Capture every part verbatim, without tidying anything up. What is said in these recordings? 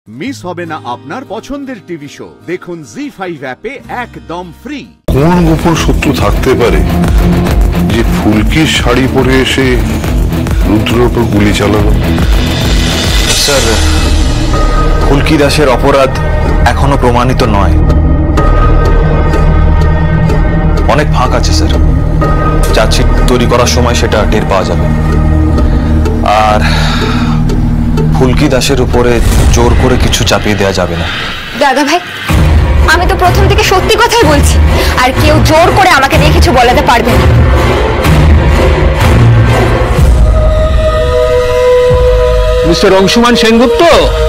Miss হবে না আপনার পছন্দের টিভি শো। দেখুন জি ফাইভ অ্যাপে একদম ফ্রি। কোন গোপন সূত্র থাকতে পারে যে ফুলকির শাড়ি পরে এসে রুদ্রের উপর গুলি চালালো? স্যার, ফুলকি দাসের অপরাধ এখনো প্রমাণিত নয়, অনেক ফাঁক আছে স্যার। চার্জশিট তৈরি করার সময় সেটা টের পাওয়া যাবে। আর ফুলকি দাসের উপরে জোর করে কিছু চাপিয়ে দেওয়া যাবে না। দাদা ভাই, আমি তো প্রথম থেকে সত্যি কথাই বলছি, আর কেউ জোর করে আমাকে দিয়ে কিছু বলাতে পারবে না। মিস্টার অংশুমান সেনগুপ্ত,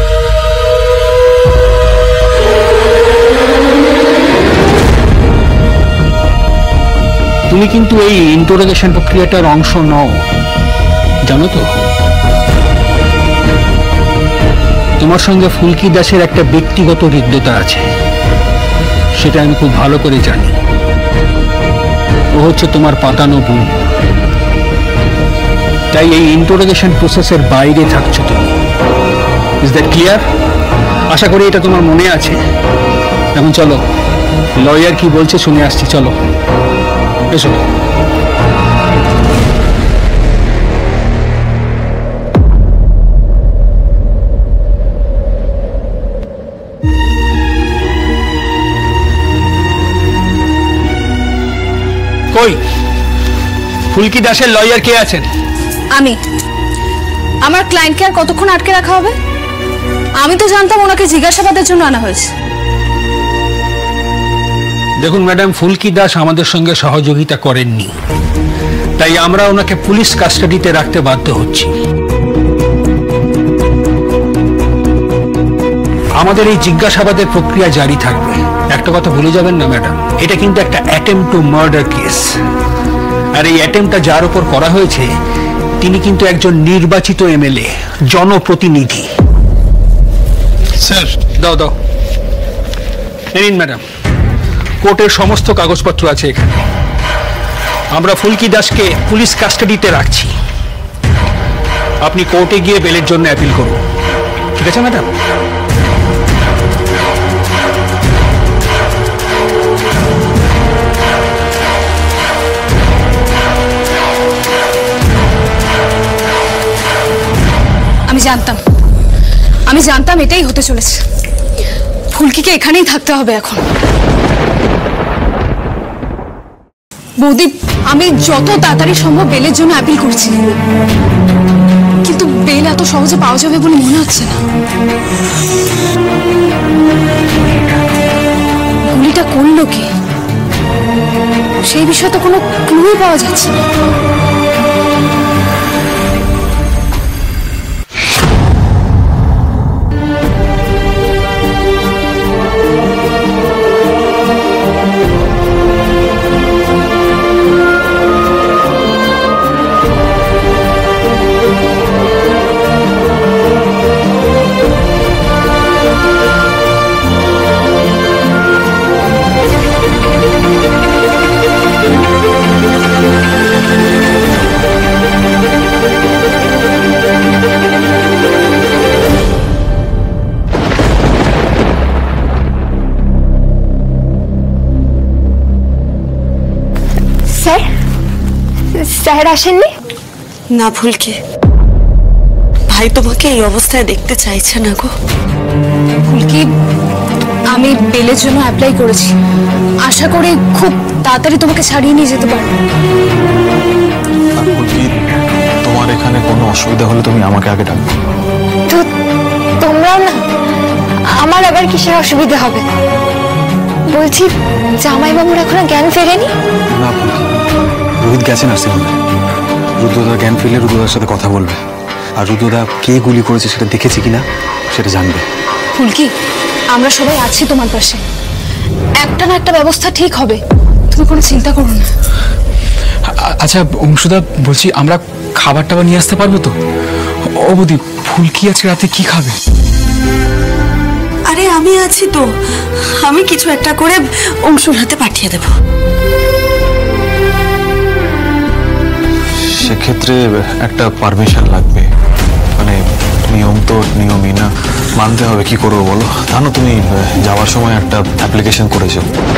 তুমি কিন্তু এই ইন্টারোগেশন প্রক্রিয়াটার অংশ নও, জানো তো? তোমার সঙ্গে ফুলকি দাসের একটা ব্যক্তিগত হৃদ্যতা আছে, সেটা আমি খুব ভালো করে জানি। ও হচ্ছে তোমার পাতানো বোন, তাই এই ইন্টারোগেশন প্রসেসের বাইরে থাকছো তুমি। Is that clear? আশা করি এটা তোমার মনে আছে। এখন চলো, লয়ার কি বলছে শুনে আসছি। চলো এসো। কই ফুলকি দাসের লয়ার কে আছেন? আমি। আমার ক্লায়েন্টকে আর কতক্ষণ আটকে রাখা হবে? আমি তো জানতাম ওনাকে জিজ্ঞাসাবাদের জন্য আনা হয়েছে। দেখুন ম্যাডাম, ফুলকি দাস আমাদের সঙ্গে সহযোগিতা করেননি, তাই আমরা ওনাকে পুলিশ কাস্টাডিতে রাখতে বাধ্য হচ্ছি। আমাদের এই জিজ্ঞাসাবাদের প্রক্রিয়া জারি থাকবে। একটা কথা ভুলে যাবেন না ম্যাডাম, এটা কিন্তু একটা অ্যাটেম্পট টু মার্ডার কেস, আর এই অ্যাটেম্পটটা যার উপর করা হয়েছে তিনি কিন্তু একজন নির্বাচিত এমএলএ, জনপ্রতিনিধি। স্যার দাও দাও, নিন ম্যাডাম, কোর্টের সমস্ত কাগজপত্র আছে এখানে। আমরা ফুলকি দাসকে পুলিশ কাস্টাডিতে রাখছি। আপনি কোর্টে গিয়ে বেলের জন্য অ্যাপিল করুন, ঠিক আছে ম্যাডাম? আমি জানতাম আমি জানতাম এটাই হতে চলেছে। ফুলকিকে এখানেই থাকতে হবে এখন। বৌদি, আমি যত তাড়াতাড়ি সম্ভব বেলের জন্য অ্যাপিল করছি, কিন্তু বেল এত সহজে পাওয়া যাবে বলে মনে হচ্ছে না। গুলিটা করলো কে, সেই বিষয়ে তো কোনো ক্লুই পাওয়া যাচ্ছে না। স্যার আসেননি? না ফুলকি, ভাই তোমাকে এই অবস্থায় দেখতে চাইছে না গো। ফুলকি, আমি বেলের জন্য অ্যাপ্লাই করেছি, আশা করি খুব তাড়াতাড়ি তোমাকে ছাড়িয়ে নিয়ে যেতে পারবো। ফুলকি, তোমার এখানে কোনো অসুবিধা হলে তুমি আমাকে আগে ডাকবে। তো তোমরাও না? আমার আবার কিসের অসুবিধা হবে? বলছি, জামাইবাবুর এখনো জ্ঞান ফেরেনি? না ফুলকি, রোহিত গেছে নার্সিংহোমে। রুদ্রদার জ্ঞান ফিরলে রুদ্রদার সাথে কথা বলবে, আর রুদ্রদা কে গুলি করেছে সেটা দেখেছে কিনা সেটা জানবে। ফুলকি, আমরা সবাই আছি তোমার পাশে, একটা না একটা ব্যবস্থা ঠিক হবে, তুমি কোনো চিন্তা করো না। আচ্ছা অংশুদা, বলছি আমরা খাবার টাবার নিয়ে আসতে পারবো তো? ও বৌদি, ফুলকি আজকে রাতে কি খাবে? আরে আমি আছি তো, আমি কিছু একটা করে অংশুর হাতে পাঠিয়ে দেব। সেক্ষেত্রে একটা পারমিশন লাগবে, মানে নিয়ম তো নিয়মই না। মানতে হবে, কি করবো বলো। জানো তুমি যাওয়ার সময় একটা অ্যাপ্লিকেশন করেছো।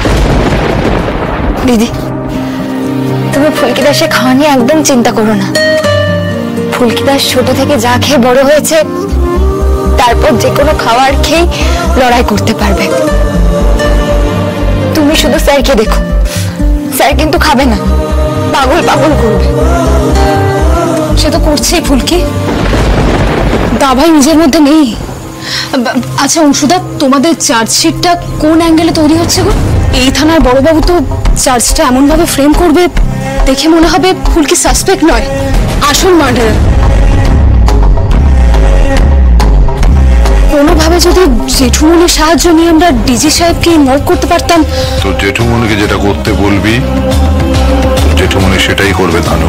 দিদি, তুমি ফুলকি দাসের খাওয়া নিয়ে একদম চিন্তা করো না। ফুলকি দাস ছোট থেকে যা খেয়ে বড় হয়েছে, তারপর যে কোনো খাবার খেয়ে লড়াই করতে পারবে। তুমি শুধু স্যারকে দেখো, স্যার কিন্তু খাবে না, পাগল পাগল করবে। সে তো করছেই ফুলকি, দাবাই নিজের মধ্যে নেই। আচ্ছা অংশুদা, তোমাদের চার্জশিটটা কোন অ্যাঙ্গেলে তৈরি হচ্ছে গো? এই থানার বড়বাবু তো চার্জটা এমন ভাবে ফ্রেম করবে, দেখে মনে হবে ফুলকি সাসপেক্ট নয়, আসল মার্ডারার। কোনোভাবে যদি জেঠুমনির সাহায্য নিয়ে আমরা ডিজি সাহেবকে ইনভলভ করতে পারতাম। তো জেঠুমনিকে যেটা করতে বলবি জেঠুমনি সেটাই করবে তানু।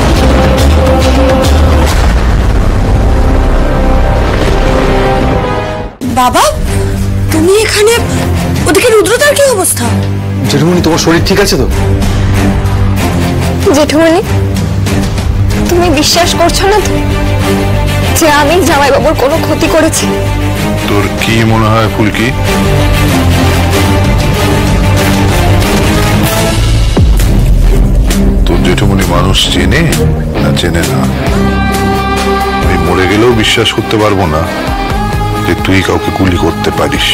বাবা, তুমি এখানে? ওদিকে রুদ্রতার কি অবস্থা? জেঠুমনি, তোমার শরীর ঠিক আছে তো? জেঠুমনি, তুমি বিশ্বাস করছো না তো যে আমি জামাইবাবুর কোনো ক্ষতি করেছি? তোর কি মনে হয় ফুলকি? তোর জেঠুমনি মানুষ চেনে না চেনে না? আমি মরে গেলেও বিশ্বাস করতে পারবো না যে তুই কাউকে গুলি করতে পারিস।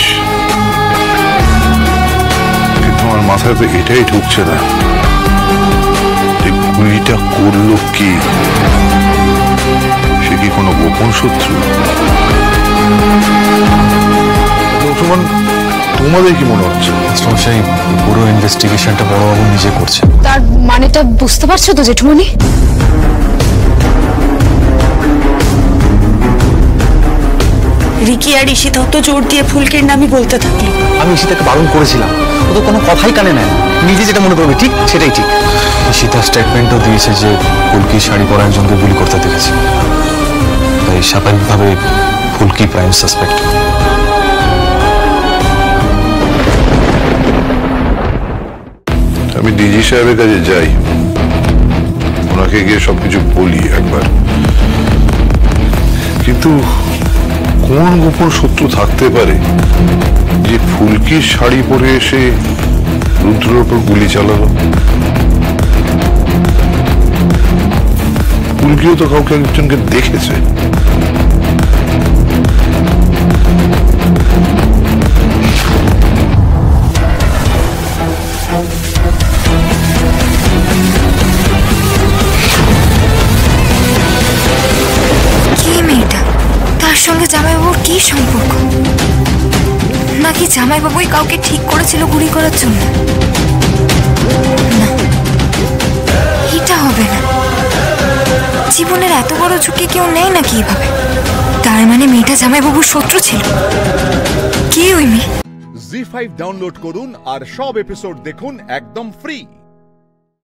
কিন্তু আমার মাথায় তো এটাই ঢুকছে না যে গুলিটা করলো কি? সে কি কোনো গোপন শত্রু? তোমাদের কি মনে হচ্ছে? সেই পুরো ইনভেস্টিগেশনটা বড়বাবু নিজে করছে। তার মানেটা বুঝতে পারছো তো জেঠুমনি? রিকি আর ঈশিতাও তো জোর দিয়ে ফুলকির নামই বলতে থাকলো। আমি ঈশিতাকে বারণ করেছিলাম, ও তো কোনো কথাই কানে নেয় না, নিজে যেটা মনে করবে ঠিক সেটাই ঠিক। ঈশিতা স্টেটমেন্টও দিয়েছে যে ফুলকি শাড়ি পরা একজনকে গুলি করতে দেখেছে, তাই স্বাভাবিকভাবে ফুলকি প্রাইম সাসপেক্ট। আমি ডিজি সাহেবের কাছে যাই, ওনাকে গিয়ে সবকিছু বলি একবার। কিন্তু কোন গোপন শত্রু থাকতে পারে যে ফুলকির শাড়ি পরে এসে রুদ্রের উপর গুলি চালালো? ফুলকিও তো কাউকে একজনকে দেখেছে। সঙ্গে জামাইবাবুর কি সম্পর্ক? নাকি জামাইবাবুই কাউকে ঠিক করেছিল গুলি করার জন্য? না, এটা হবে না। জীবনের এত বড় ঝুঁকি কেউ নেই নাকি এভাবে? তার মানে মেয়েটা জামাইবাবুর শত্রু ছিল? কে ওই মেয়ে? জি ফাইভ ডাউনলোড করুন আর সব এপিসোড দেখুন একদম ফ্রি।